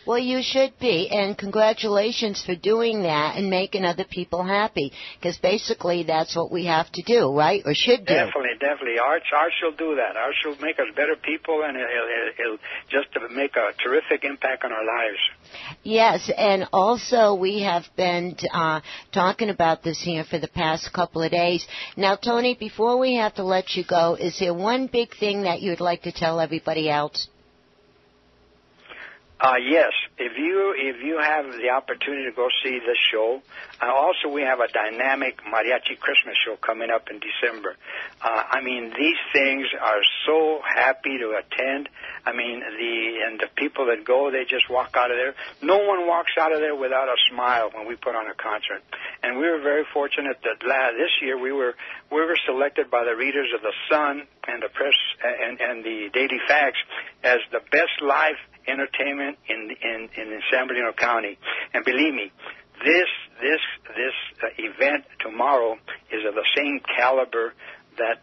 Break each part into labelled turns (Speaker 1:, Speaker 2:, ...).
Speaker 1: Well, you should be, and congratulations for doing that and making other people happy, because basically that's what we have to do, right, or should do.
Speaker 2: Definitely. Art will do that. Art will make us better people, and it'll just make a terrific impact on our lives.
Speaker 1: Yes, and also we have been talking about this here for the past couple of days. Now, Tony, before we have to let you go, is there one big thing that you'd like to tell everybody else?
Speaker 2: Yes, if you have the opportunity to go see this show, also we have a dynamic mariachi Christmas show coming up in December. These things are so happy to attend. The people that go, they just walk out of there. No one walks out of there without a smile when we put on a concert. And we were very fortunate that this year we were selected by the readers of the Sun and the Press and the Daily Facts as the best live entertainment in San Bernardino County. And believe me, this event tomorrow is of the same caliber that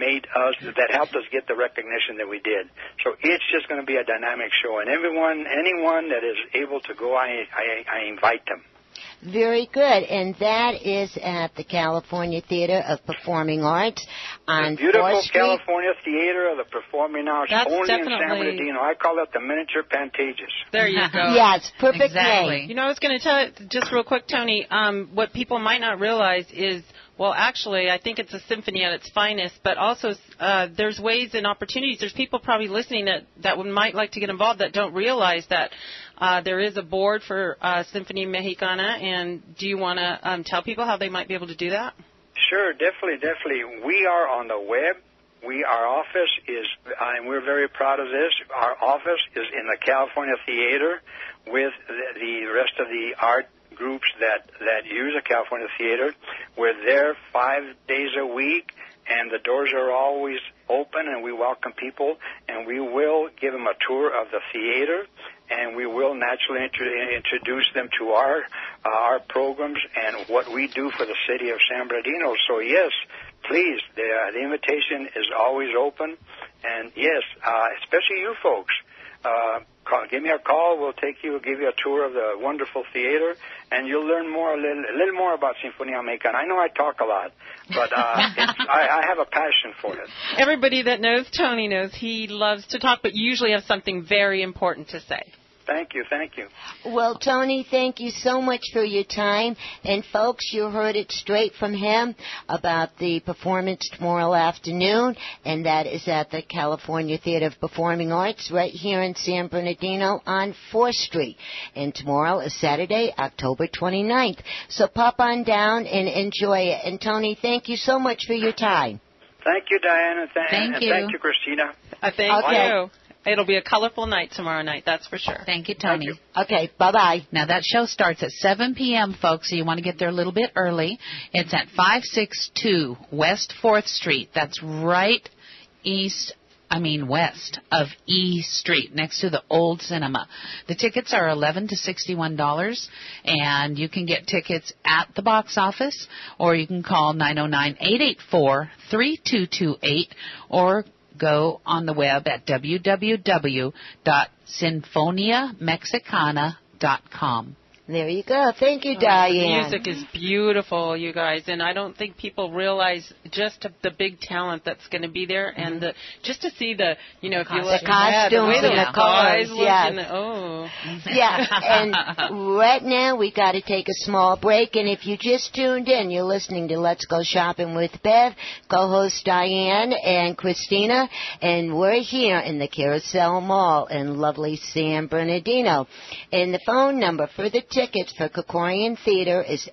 Speaker 2: helped us get the recognition that we did. So it's just going to be a dynamic show, and anyone that is able to go, I invite them.
Speaker 1: Very good, and that is at the California Theater of Performing Arts on
Speaker 2: the beautiful
Speaker 1: 4th Street.
Speaker 2: California Theater of the Performing Arts, only in San Bernardino. I call it the miniature Pantages.
Speaker 3: There you go.
Speaker 1: Yes, perfect name.
Speaker 3: You know, I was going to tell you, just real quick, Tony, what people might not realize is, well, actually, I think it's a symphony at its finest, but also there's ways and opportunities. There's people probably listening that might like to get involved that don't realize that there is a board for Symphony Mexicana, and do you want to tell people how they might be able to do that?
Speaker 2: Sure, definitely. We are on the web. Our office is, and we're very proud of this, our office is in the California Theater with the rest of the art groups that use the California Theater. We're there 5 days a week, and the doors are always open, and we welcome people, and we will give them a tour of the theater, and we will naturally introduce them to our programs and what we do for the city of San Bernardino. So yes, please, the invitation is always open, and yes, especially you folks. Give me a call. We'll give you a tour of the wonderful theater, and you'll learn a little more about Sinfonia Mexicana. I know I talk a lot, but I have a passion for it.
Speaker 3: Everybody that knows Tony knows he loves to talk, but you usually have something very important to say.
Speaker 2: Thank you.
Speaker 1: Well, Tony, thank you so much for your time. And, folks, you heard it straight from him about the performance tomorrow afternoon, and that is at the California Theater of Performing Arts right here in San Bernardino on 4th Street. And tomorrow is Saturday, October 29th. So pop on down and enjoy it. And, Tony, thank you so much for your time.
Speaker 2: Thank you, Diana.
Speaker 4: Thank you.
Speaker 2: Thank you, Christina.
Speaker 3: Thank you. It'll be a colorful night tomorrow night, that's for sure.
Speaker 4: Thank you, Tony.
Speaker 2: Thank you.
Speaker 1: Okay, bye-bye.
Speaker 4: Now, that show starts at 7 p.m., folks, so you want to get there a little bit early. It's at 562 West 4th Street. That's right west of E Street, next to the old cinema. The tickets are $11 to $61, and you can get tickets at the box office, or you can call 909-884-3228, or go on the web at www.sinfoniamexicana.com.
Speaker 1: There you go. Thank you, Diane.
Speaker 3: The music is beautiful, you guys, and I don't think people realize just the big talent that's going to be there, and just to see the, if you look
Speaker 1: the costumes and the colors, and right now we got to take a small break, and if you just tuned in, you're listening to Let's Go Shopping with Bev, co-host Diane and Christina, and we're here in the Carousel Mall in lovely San Bernardino, and the phone number for the tickets for Krikorian Theater is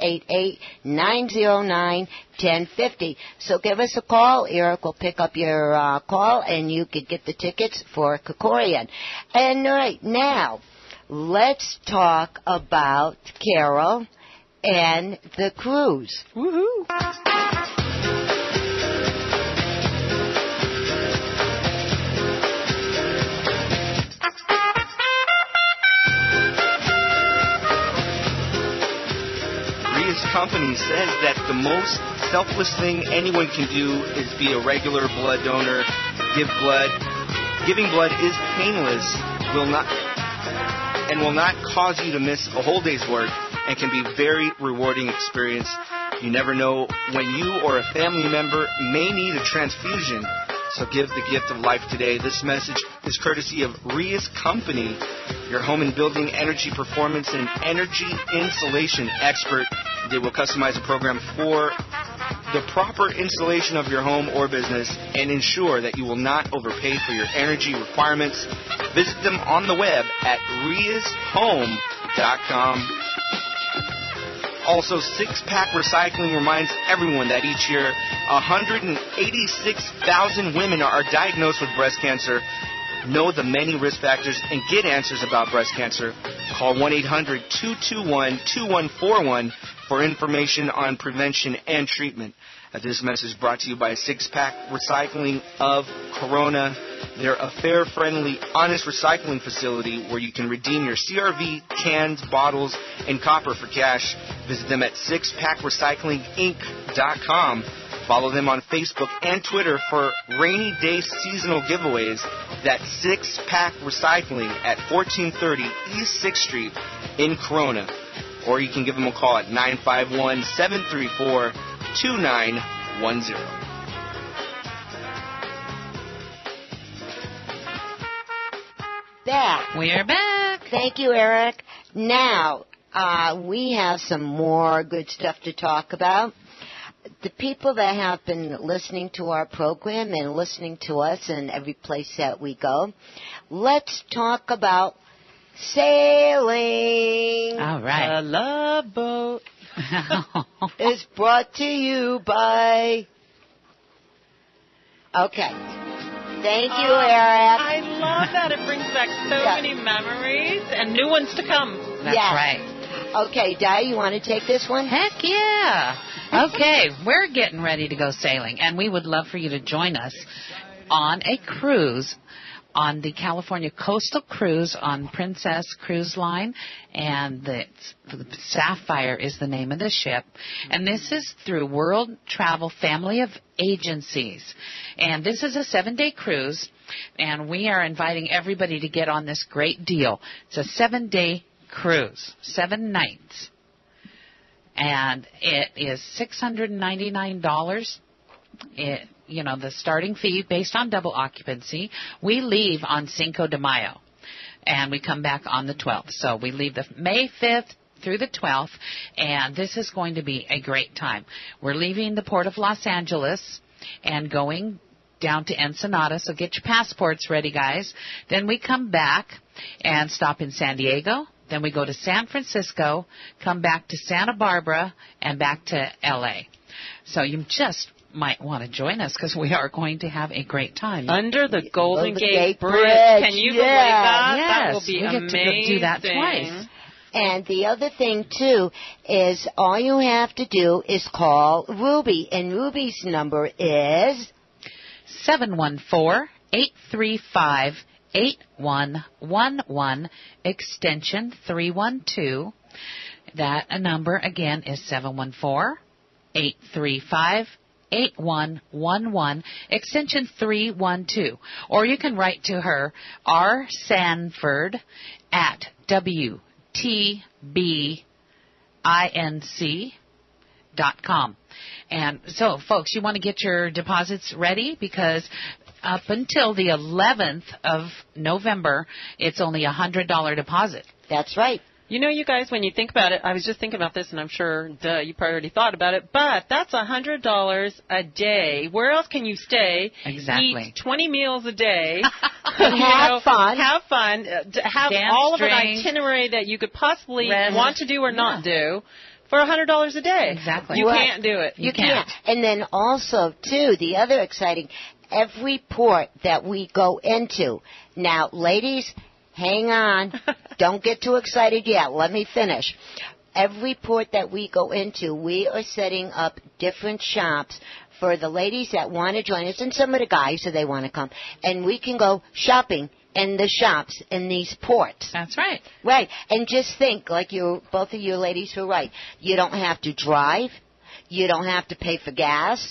Speaker 1: 888-909-1050. So give us a call. Eric will pick up your call, and you could get the tickets for Krikorian. And right now, let's talk about Carol and the cruise.
Speaker 3: Woohoo!
Speaker 5: Company says that the most selfless thing anyone can do is be a regular blood donor, give blood. Giving blood is painless, will not and will not cause you to miss a whole day's work and can be a very rewarding experience. You never know when you or a family member may need a transfusion, so give the gift of life today. This message is courtesy of RestLeSs Company, your home and building energy performance and energy insulation expert. They will customize a program for the proper installation of your home or business and ensure that you will not overpay for your energy requirements. Visit them on the web at reshome.com. Also, Six Pack Recycling reminds everyone that each year 186,000 women are diagnosed with breast cancer. Know the many risk factors and get answers about breast cancer. Call 1-800-221-2141 for information on prevention and treatment. This message is brought to you by Six Pack Recycling of Corona. They're a fair-friendly, honest recycling facility where you can redeem your CRV, cans, bottles, and copper for cash. Visit them at sixpackrecyclinginc.com. Follow them on Facebook and Twitter for rainy day seasonal giveaways. That's Six Pack Recycling at 1430 East 6th Street in Corona. Or you can give them a call at 951-734-2910.
Speaker 1: Back.
Speaker 4: We're back.
Speaker 1: Thank you, Eric. Now, we have some more good stuff to talk about. The people that have been listening to our program and listening to us in every place that we go, let's talk about sailing.
Speaker 4: All right.
Speaker 3: A love boat.
Speaker 1: Is brought to you by... Okay. Thank you, Eric.
Speaker 3: I love that. It brings back so many memories and new ones to come.
Speaker 4: That's right.
Speaker 1: Okay, Di, you want to take this one?
Speaker 4: Heck yeah. Okay, we're getting ready to go sailing, and we would love for you to join us on a cruise on the California Coastal Cruise on Princess Cruise Line, and the Sapphire is the name of the ship. And this is through World Travel Family of Agencies. And this is a 7-day cruise, and we are inviting everybody to get on this great deal. It's a 7-day cruise, 7 nights. And it is $699. The starting fee based on double occupancy. We leave on Cinco de Mayo, and we come back on the 12th. So we leave the May 5th through the 12th, and this is going to be a great time. We're leaving the port of Los Angeles and going down to Ensenada, so get your passports ready, guys. Then we come back and stop in San Diego. Then we go to San Francisco, come back to Santa Barbara, and back to L.A. So you just might want to join us because we are going to have a great time.
Speaker 3: Under the Golden Gate Bridge. Can you believe that?
Speaker 4: Yes.
Speaker 3: That will be
Speaker 4: we
Speaker 3: amazing.
Speaker 4: Get to do that twice.
Speaker 1: And the other thing, too, is all you have to do is call Ruby. And Ruby's number is
Speaker 4: 714-835-8111, extension 312. That number, again, is 714-835-8111, extension 312. Or you can write to her, rsanford at WTBINC.com. And so, folks, you want to get your deposits ready because up until the 11th of November, it's only a $100 deposit.
Speaker 1: That's right.
Speaker 3: You know, you guys, when you think about it, I was just thinking about this, and I'm sure, you probably already thought about it, but that's $100 a day. Where else can you stay?
Speaker 4: Exactly.
Speaker 3: Eat 20 meals a day.
Speaker 1: Have fun.
Speaker 3: Have fun. Have
Speaker 4: Dance,
Speaker 3: all of an
Speaker 4: drink,
Speaker 3: itinerary that you could possibly
Speaker 4: rest.
Speaker 3: want to do or not do for $100 a day.
Speaker 4: Exactly.
Speaker 3: You
Speaker 1: Right.
Speaker 3: can't do it.
Speaker 1: You can't. And then also, too, the other exciting, every port that we go into. Now, ladies, hang on. Don't get too excited yet. Let me finish. Every port that we go into, we are setting up different shops for the ladies that want to join us and some of the guys that they want to come. And we can go shopping in the shops in these ports.
Speaker 4: That's right.
Speaker 1: Right. And just think, like both of you ladies were right, you don't have to drive. You don't have to pay for gas.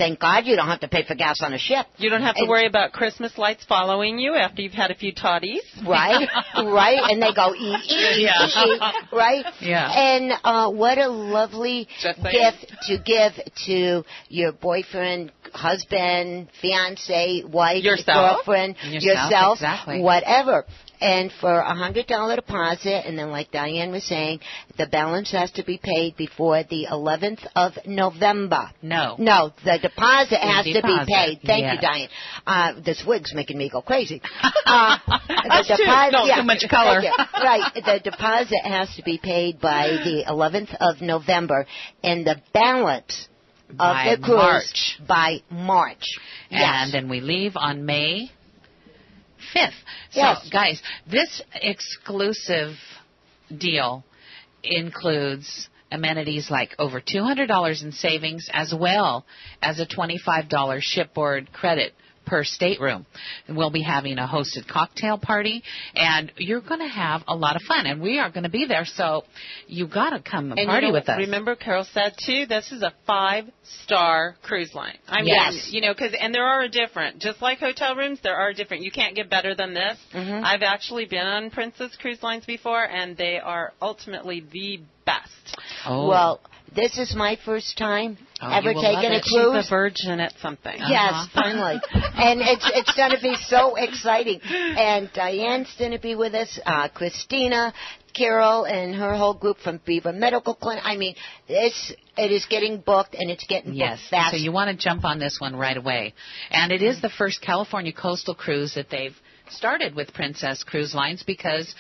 Speaker 1: thank God you don't have to pay for gas on a ship.
Speaker 3: You don't have to worry about Christmas lights following you after you've had a few toddies.
Speaker 1: Right, right, and they go, right?
Speaker 4: Yeah.
Speaker 1: And what a lovely gift to give to your boyfriend, husband, fiance, wife, girlfriend, yourself,
Speaker 4: exactly.
Speaker 1: Whatever. And for $100 deposit, and then like Diane was saying, the balance has to be paid before the 11th of November.
Speaker 4: No,
Speaker 1: the deposit has to be paid. Thank
Speaker 4: yes.
Speaker 1: you, Diane. This wig's making me go crazy.
Speaker 4: That's too much color.
Speaker 1: Right. The deposit has to be paid by the 11th of November, and the balance of the cruise by March.
Speaker 4: And then we leave on May 5th.
Speaker 1: Yes.
Speaker 4: So, guys, this exclusive deal includes amenities like over $200 in savings as well as a $25 shipboard credit per stateroom. And we'll be having a hosted cocktail party, and you're going to have a lot of fun, and we are going to be there, so you got to come and party with us.
Speaker 3: Remember, Carol said, too, this is a 5-star cruise line. I mean, and there are different. Just like hotel rooms, there are different. You can't get better than this. Mm-hmm. I've actually been on Princess Cruise Lines before, and they are ultimately the best.
Speaker 1: Oh. Well, this is my first time ever taking a cruise.
Speaker 3: She's a virgin at something.
Speaker 1: Yes, finally. And it's going to be so exciting. And Diane's going to be with us, Christina, Carol, and her whole group from Beaver Medical Clinic. I mean, it is getting booked, and it's getting booked fast.
Speaker 4: So you want to jump on this one right away. And it is the first California coastal cruise that they've started with Princess Cruise Lines because,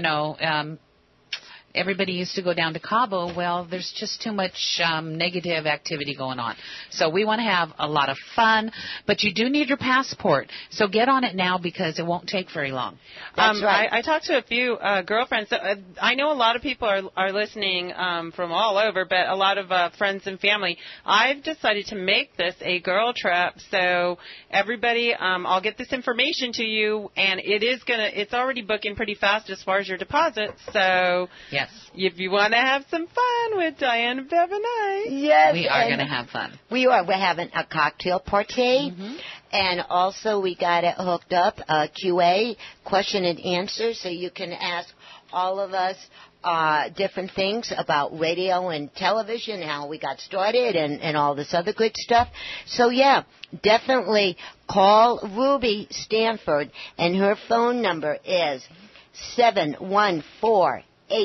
Speaker 4: everybody used to go down to Cabo. Well, there's just too much negative activity going on. So we want to have a lot of fun, but you do need your passport. So get on it now because it won't take very long.
Speaker 1: That's right.
Speaker 3: I talked to a few girlfriends. I know a lot of people are listening from all over, but a lot of friends and family. I've decided to make this a girl trip. So everybody, I'll get this information to you, and it's already booking pretty fast as far as your deposit. So
Speaker 4: yes.
Speaker 3: If you want to have some fun with Diane and Bev and I.
Speaker 1: Yes.
Speaker 4: We are going to have fun.
Speaker 1: We are. We're having a cocktail party. Mm-hmm. And also we got it hooked up, QA, question and answer, so you can ask all of us different things about radio and television, how we got started, and all this other good stuff. So, yeah, definitely call Ruby Stanford, and her phone number is 714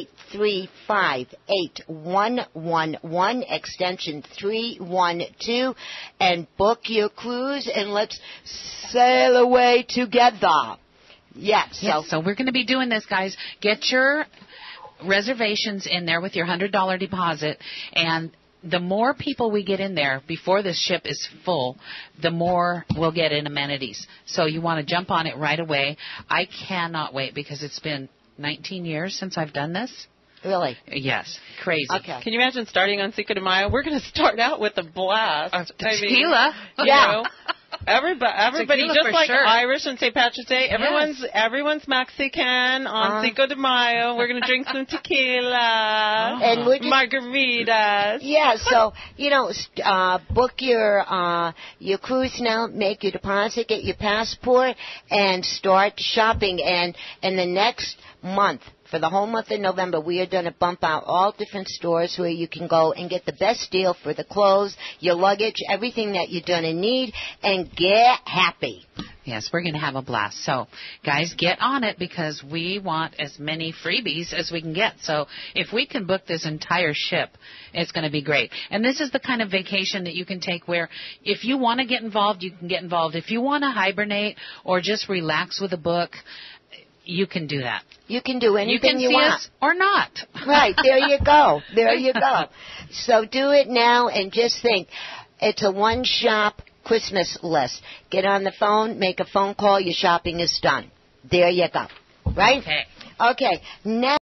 Speaker 1: 835-8111, extension 312, and book your cruise, and let's sail away together. Yes.
Speaker 4: So we're going to be doing this, guys. Get your reservations in there with your $100 deposit, and the more people we get in there before this ship is full, the more we'll get in amenities. So you want to jump on it right away. I cannot wait because it's been 19 years since I've done this.
Speaker 1: Really?
Speaker 4: Yes. Crazy.
Speaker 1: Okay.
Speaker 3: Can you imagine starting on Cinco de Mayo? We're going to start out with a blast.
Speaker 4: Tequila.
Speaker 3: Everybody, just like
Speaker 4: sure.
Speaker 3: Irish on St. Patrick's Day, everyone's Mexican on Cinco de Mayo. We're going to drink some tequila
Speaker 1: and
Speaker 3: margaritas.
Speaker 1: Yeah, so, book your cruise now, make your deposit, get your passport, and start shopping. And in the next month, for the whole month of November, we are going to bump out all different stores where you can go and get the best deal for the clothes, your luggage, everything that you're going to need, and get happy.
Speaker 4: Yes, we're going to have a blast. So, guys, get on it because we want as many freebies as we can get. So, if we can book this entire ship, it's going to be great. And this is the kind of vacation that you can take where if you want to get involved, you can get involved. If you want to hibernate or just relax with a book, you can do that.
Speaker 1: You can do anything you want.
Speaker 4: Us or not.
Speaker 1: Right. There you go. There you go. So do it now and just think. It's a one-shop Christmas list. Get on the phone, make a phone call, your shopping is done. There you go. Right?
Speaker 4: Okay.
Speaker 1: Okay. Now